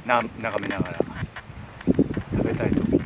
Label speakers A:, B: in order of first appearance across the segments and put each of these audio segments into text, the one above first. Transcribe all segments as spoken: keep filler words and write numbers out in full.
A: な眺めながら食べたいと思います。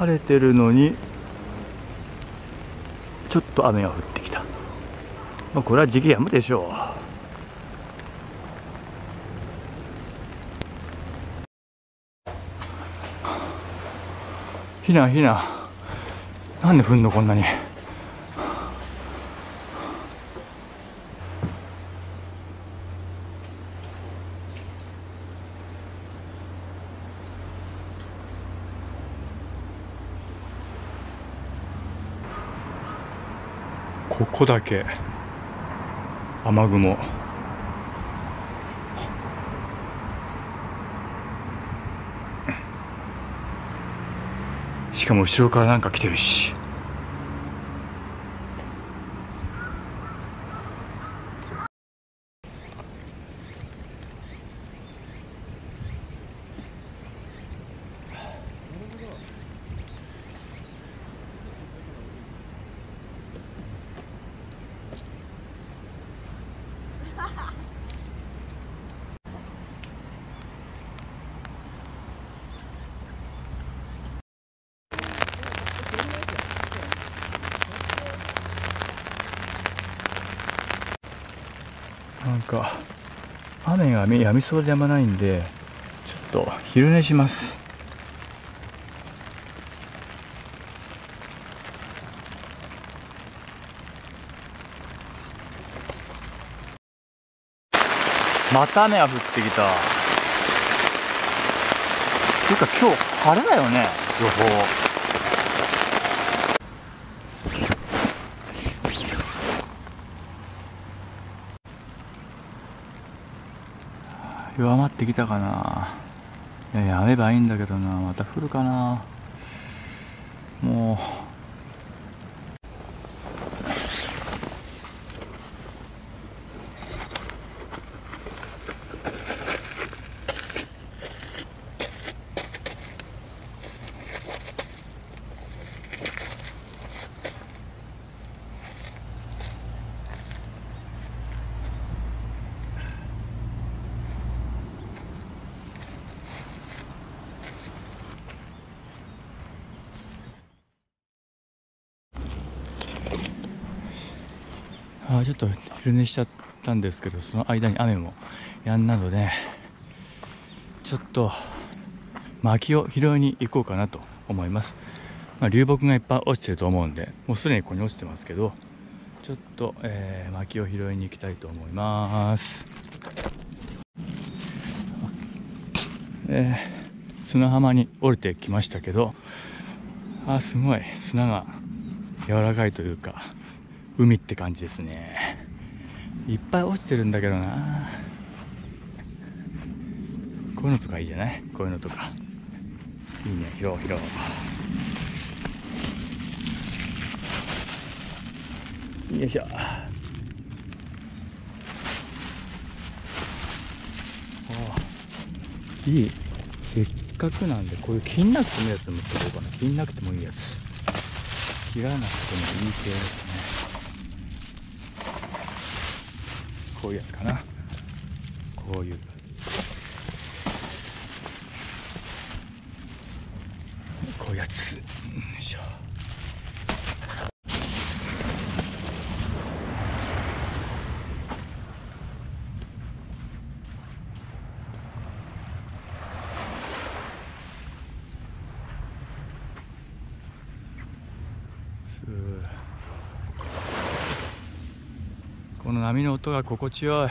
A: 晴れてるのにちょっと雨が降ってきた。まあ、これは時期やむでしょう。ひなひな、なんで降んのこんなに。ここだけ雨雲。しかも後ろからなんか来てるし。なんか雨がやみそうでやまないんで、ちょっと昼寝します。また雨が降ってきた。ていうか今日晴れだよね、予報。弱まってきたかな。いや、やめばいいんだけどな。また降るかな。もうあ、ちょっと昼寝しちゃったんですけど、その間に雨もやんだので、ちょっと薪を拾いに行こうかなと思います。まあ、流木がいっぱい落ちてると思うんで、もうすでにここに落ちてますけど、ちょっと、えー、薪を拾いに行きたいと思います。えー、砂浜に降りてきましたけど、あ、すごい砂が柔らかいというか海って感じですね。いっぱい落ちてるんだけどな。こういうのとかいいじゃない。こういうのとかいいね。拾おう拾おう。よいしょ。いい。せっかくなんでこういう切んなくてもいいやつ持ってこうかな。切んなくてもいいやつ、切らなくてもいい系ですね。こういうやつかな。こういうこういうやつ。よいしょ。この波の音が心地よい。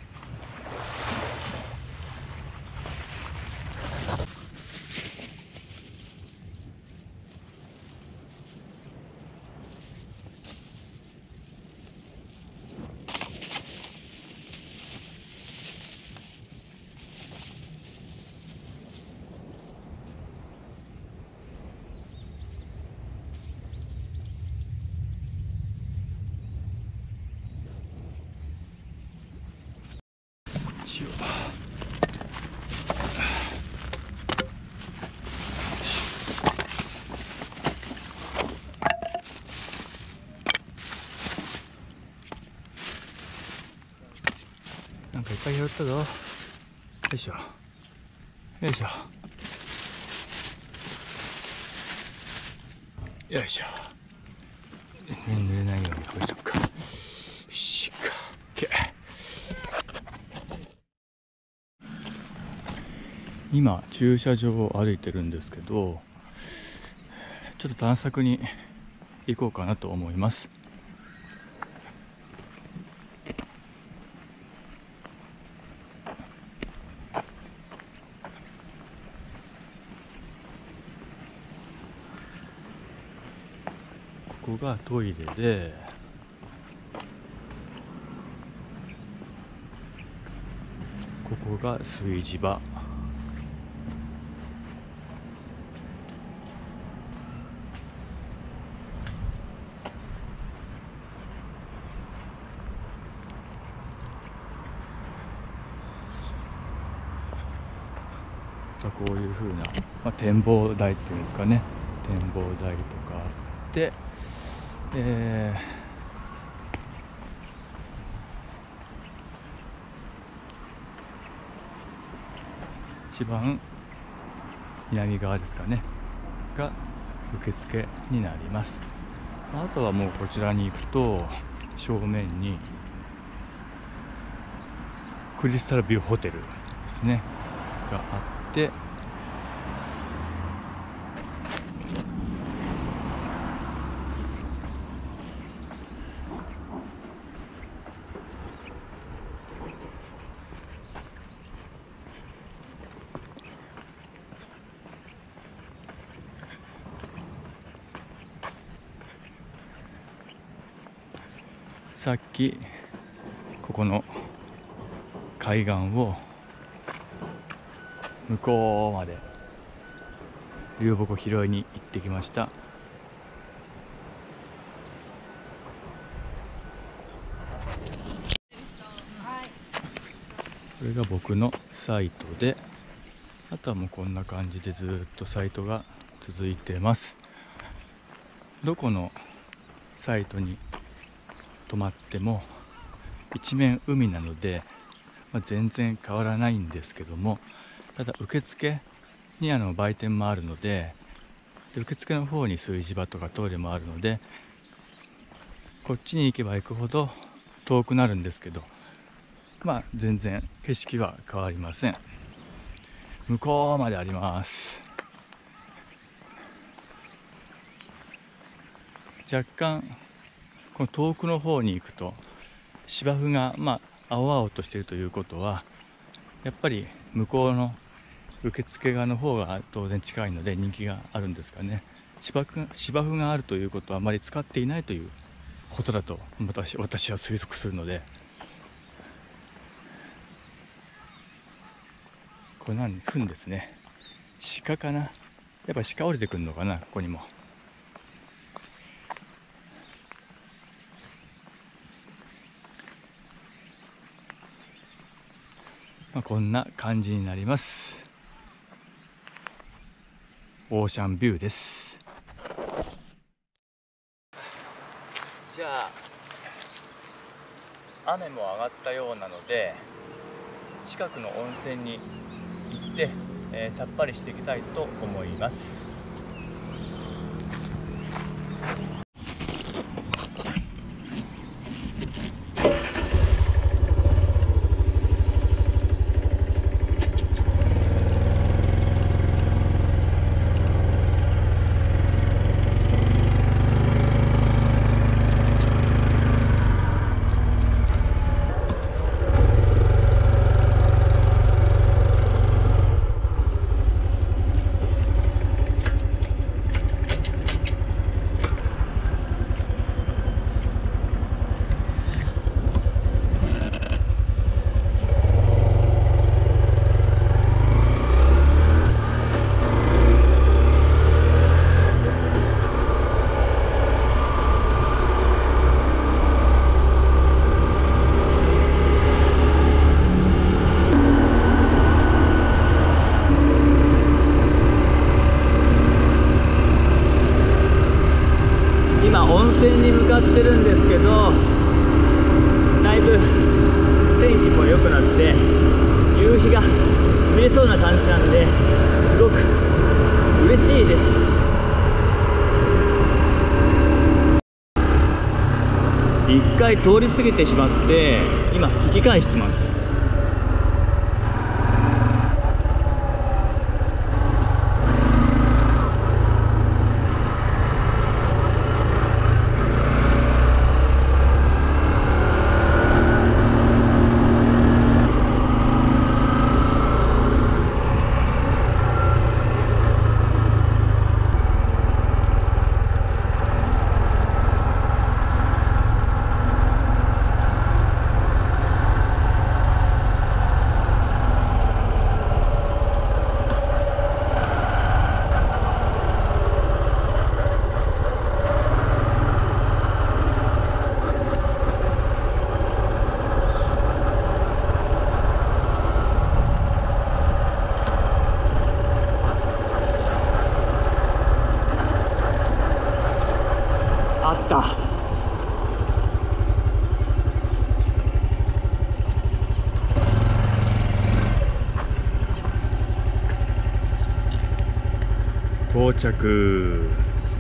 A: なんかいっぱい拾ったぞ。よいしょよいしょ。 よいしょ。濡れないようにこうしとくか。よしか。OK。今駐車場を歩いてるんですけど、ちょっと探索に行こうかなと思います。ここがトイレで、ここが炊事場。こういう風な、まあ、展望台っていうんですかね、展望台とかあって、えー、一番南側ですかねが受付になります。あとはもうこちらに行くと正面にクリスタルビューホテルですねがあって、さっきここの海岸を向こうまで流木拾いに行ってきました。これが僕のサイトで、あとはもうこんな感じでずっとサイトが続いてます。どこのサイトに泊まっても一面海なので、まあ、全然変わらないんですけども、ただ受付にあの売店もあるので、で受付の方に炊事場とかトイレもあるので、こっちに行けば行くほど遠くなるんですけど、まあ全然景色は変わりません。向こうまであります。若干この遠くの方に行くと芝生がまあ青々としているということは、やっぱり向こうの受付側の方が当然近いので人気があるんですかね。芝生、芝生があるということはあまり使っていないということだと私、私は推測するので、これ何、糞ですね。鹿かな。やっぱ鹿降りてくるのかな、ここにも。まあ、こんな感じになります。オーシャンビューです。じゃあ雨も上がったようなので、近くの温泉に行って、えー、さっぱりしていきたいと思います。 一回通り過ぎてしまって今引き返してます。あった。到着。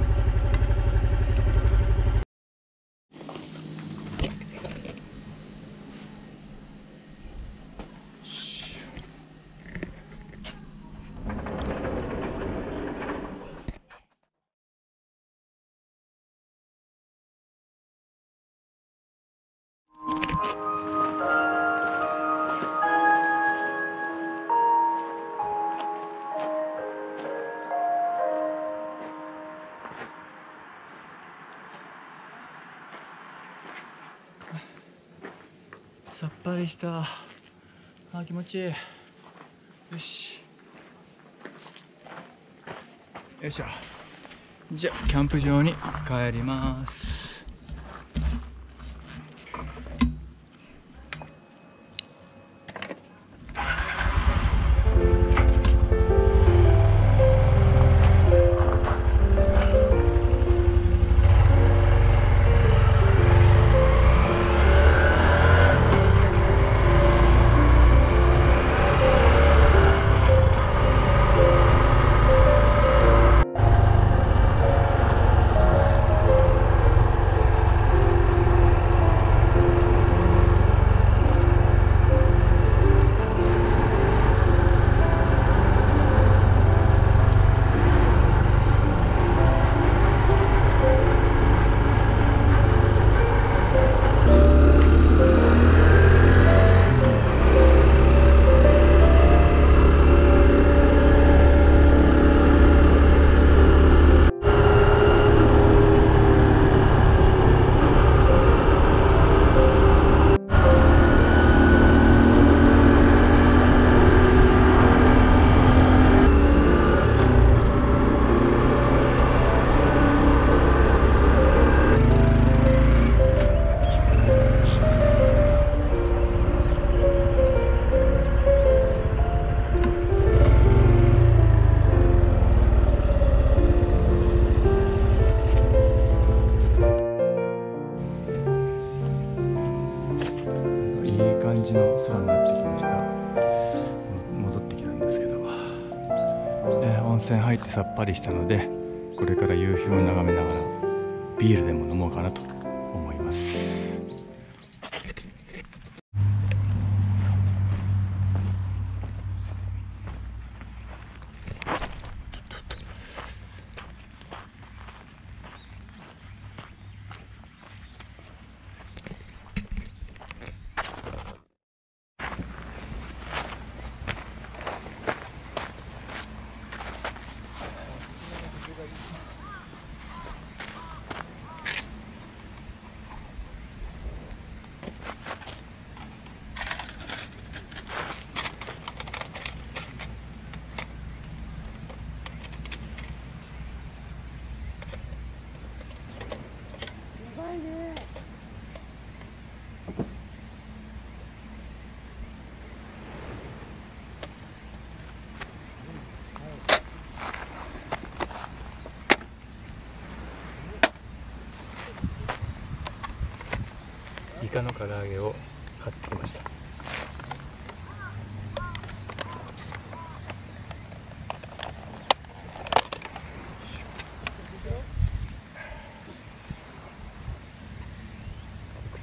A: さっぱりした。あ、気持ちいい。よしよいしょ。じゃあキャンプ場に帰ります。感じの空になってきました。戻ってきたんですけど、えー、温泉入ってさっぱりしたので、これから夕日を眺めながらビールでも飲もうかなと思います。イカの唐揚げを買ってきました。こ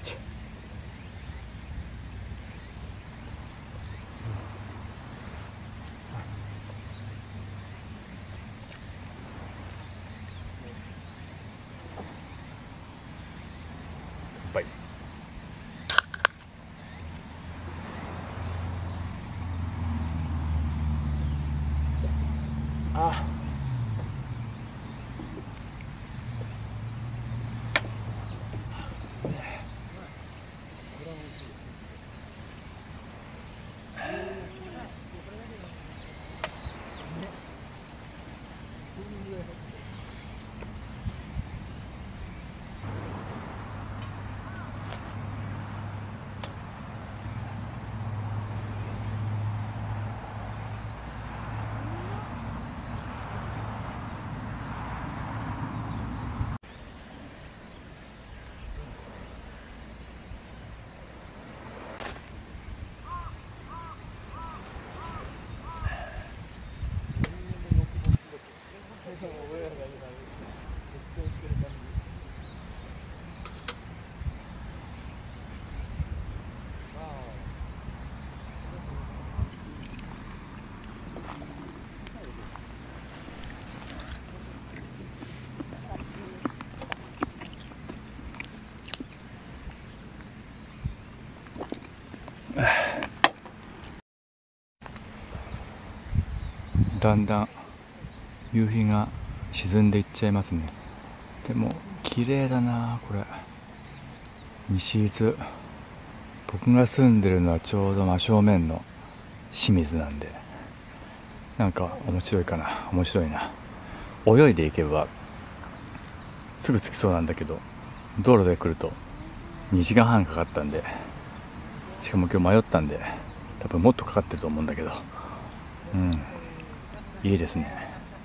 A: だんだん夕日が沈んでいっちゃいますね。でも綺麗だなこれ。西伊豆、僕が住んでるのはちょうど真正面の清水なんで、なんか面白いかな。面白いな。泳いでいけばすぐ着きそうなんだけど、道路で来るとにじかんはんかかったんで、しかも今日迷ったんで多分もっとかかってると思うんだけど、うんいいですね。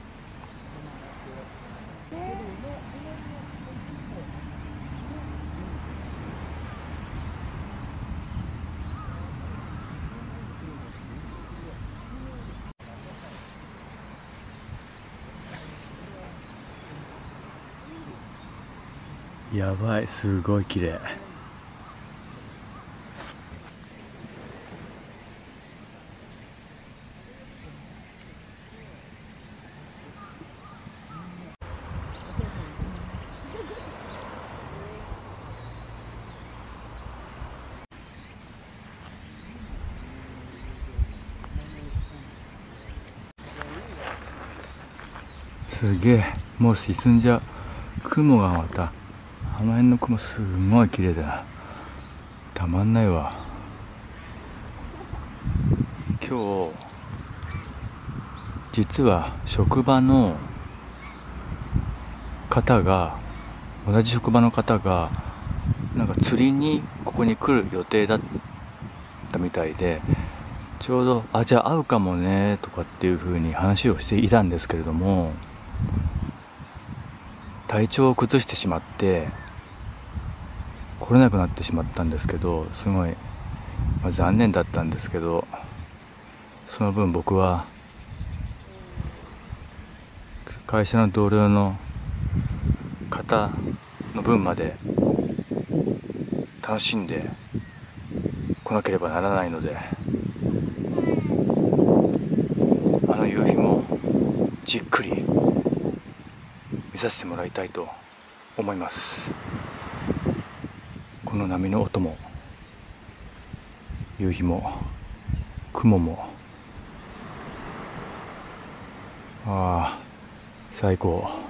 A: やばい、すごい綺麗。すげえ、もう沈んじゃう。雲がまた、あの辺の雲すごい綺麗だな。たまんないわ。今日実は職場の方が、同じ職場の方がなんか釣りにここに来る予定だったみたいで、ちょうどあじゃあ会うかもねとかっていう風に話をしていたんですけれども、体調を崩してしまって来れなくなってしまったんですけど、すごい、まあ、残念だったんですけど、その分僕は会社の同僚の方の分まで楽しんで来なければならないので、あの夕日もじっくり見させてもらいたいと思います。この波の音も夕日も雲も、ああ最高。